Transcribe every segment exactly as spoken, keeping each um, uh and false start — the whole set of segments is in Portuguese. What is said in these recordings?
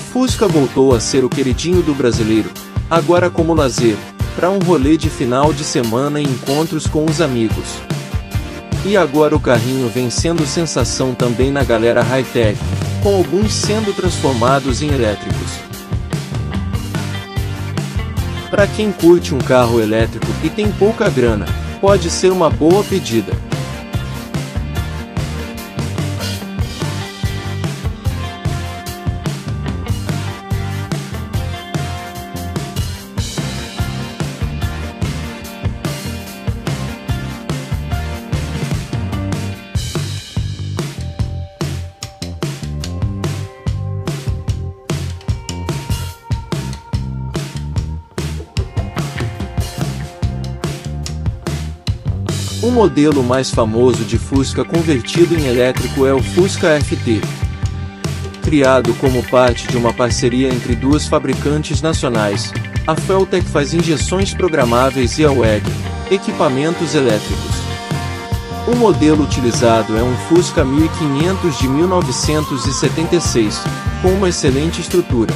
Fusca voltou a ser o queridinho do brasileiro, agora como lazer, para um rolê de final de semana e encontros com os amigos. E agora o carrinho vem sendo sensação também na galera high-tech, com alguns sendo transformados em elétricos. Para quem curte um carro elétrico e tem pouca grana, pode ser uma boa pedida. O modelo mais famoso de Fusca convertido em elétrico é o Fusca F T. Criado como parte de uma parceria entre duas fabricantes nacionais, a Feltec faz injeções programáveis e a W E G, equipamentos elétricos. O modelo utilizado é um Fusca mil e quinhentos de mil novecentos e setenta e seis, com uma excelente estrutura.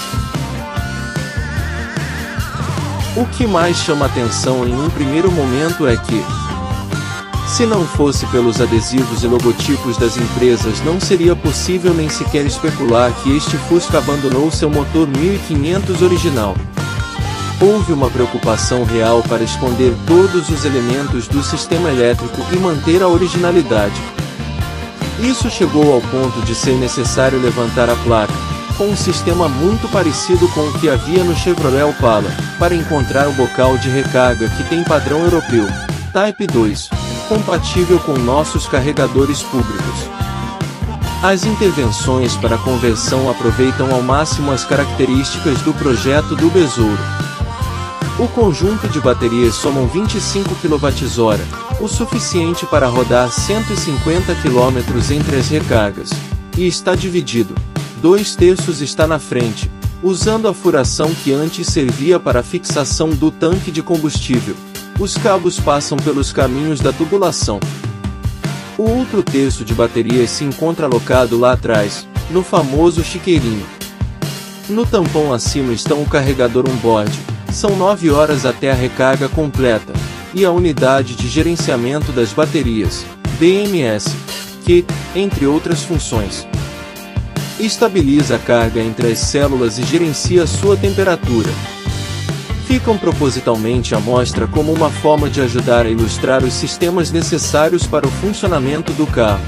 O que mais chama atenção em um primeiro momento é que, se não fosse pelos adesivos e logotipos das empresas, não seria possível nem sequer especular que este Fusca abandonou seu motor mil e quinhentos original. Houve uma preocupação real para esconder todos os elementos do sistema elétrico e manter a originalidade. Isso chegou ao ponto de ser necessário levantar a placa, com um sistema muito parecido com o que havia no Chevrolet Opala, para encontrar o bocal de recarga que tem padrão europeu, Type dois. Compatível com nossos carregadores públicos. As intervenções para conversão aproveitam ao máximo as características do projeto do Besouro. O conjunto de baterias somam vinte e cinco quilowatt-hora, o suficiente para rodar cento e cinquenta quilômetros entre as recargas, e está dividido. Dois terços está na frente, usando a furação que antes servia para a fixação do tanque de combustível. Os cabos passam pelos caminhos da tubulação. O outro terço de baterias se encontra alocado lá atrás, no famoso chiqueirinho. No tampão acima estão o carregador on-board, são nove horas até a recarga completa, e a unidade de gerenciamento das baterias, B M S, que, entre outras funções, estabiliza a carga entre as células e gerencia sua temperatura. Ficam propositalmente à mostra como uma forma de ajudar a ilustrar os sistemas necessários para o funcionamento do carro.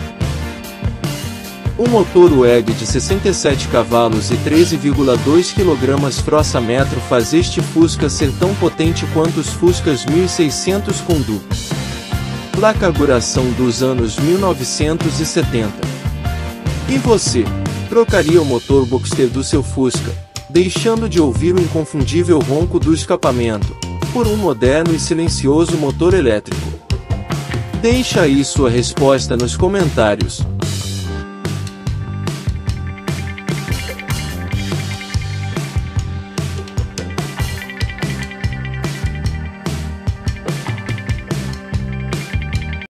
O motor W E G de sessenta e sete cavalos e treze vírgula dois quilograma-metro faz este Fusca ser tão potente quanto os Fuscas mil e seiscentos com D U. Placa carburação dos anos mil novecentos e setenta. E você, trocaria o motor Boxster do seu Fusca, deixando de ouvir o inconfundível ronco do escapamento, por um moderno e silencioso motor elétrico? Deixa aí sua resposta nos comentários.